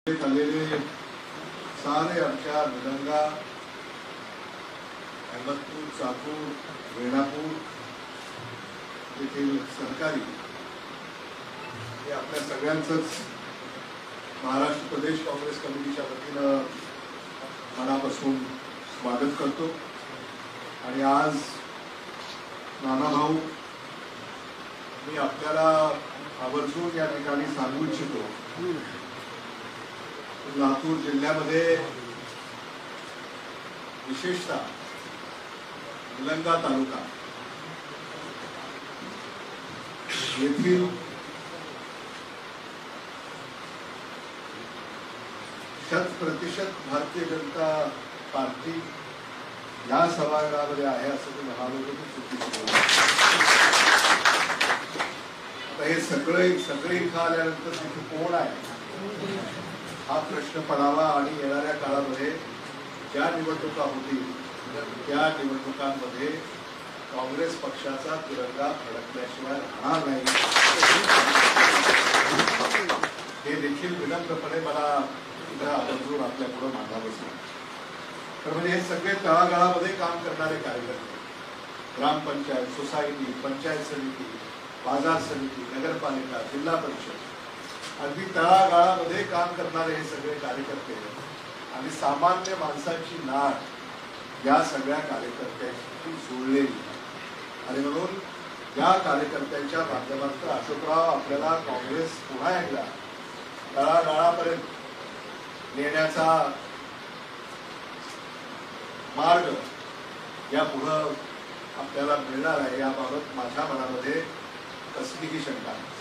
आलेले सारे आमच्या निलंगा, अहमदपूर, चाकूर, रेणापूर येथील सहकारी हे आपल्या सगळ्यांचंच महाराष्ट्र प्रदेश काँग्रेस कमिटीच्या वतीनं मनापासून स्वागत करतो। आणि आज नानाभाऊ, मी आपल्याला आवर्जून या ठिकाणी सांगू इच्छितो, लातूर जिल्ह्यामध्ये विशेषतः निलंगा तालुका येथील शत% भारतीय जनता पार्टी या सभागृहामध्ये आहे असं ते म्हणालो की चुकीचं। आता हे सगळे इथं आल्यानंतर तिथे कोण आहे हा प्रश्न पडावा आणि येणाऱ्या काळामध्ये ज्या निवडणुका होतील त्या निवडणुकांमध्ये काँग्रेस पक्षाचा तिरंगा फडकल्याशिवाय राहणार नाही हे देखील विनम्रपणे मला आवर्जून आपल्या पुढे मांडावंच लागतं। तर म्हणजे हे सगळे तळागाळामध्ये काम करणारे कार्यकर्ते, ग्रामपंचायत, सोसायटी, पंचायत समिती, बाजार समिती, नगरपालिका, जिल्हा परिषद, अगदी तळागाळामध्ये काम करणारे हे सगळे कार्यकर्ते आणि सामान्य माणसांची नाळ या सगळ्या कार्यकर्त्यांची जोडलेली आणि म्हणून या कार्यकर्त्यांच्या माध्यमातून अशोकराव आपल्याला काँग्रेस पुन्हा एकदा तळागाळापर्यंत नेण्याचा मार्ग यापुढे आपल्याला मिळणार आहे याबाबत माझ्या मनामध्ये कसलीही शंका नाही।